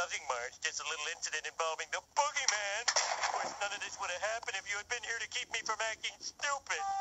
Nothing, Marge. Just a little incident involving the boogeyman. Of course, none of this would have happened if you had been here to keep me from acting stupid.